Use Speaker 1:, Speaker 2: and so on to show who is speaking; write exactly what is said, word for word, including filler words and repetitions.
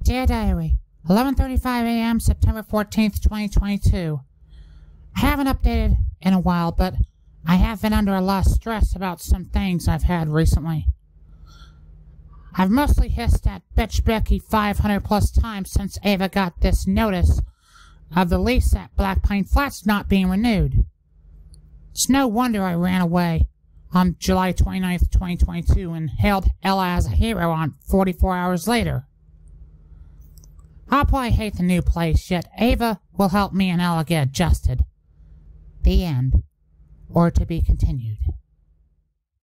Speaker 1: Dear Diary, eleven thirty-five a m September fourteenth, twenty twenty-two. I haven't updated in a while, but I have been under a lot of stress about some things I've had recently. I've mostly hissed at bitch Becky five hundred plus times since Ava got this notice of the lease at Black Pine Flats not being renewed. It's no wonder I ran away on July twenty-ninth, twenty twenty-two and hailed Ella as a hero on forty-four hours later. I'll probably hate the new place, yet Ava will help me and Ella get adjusted. The end. Or to be continued.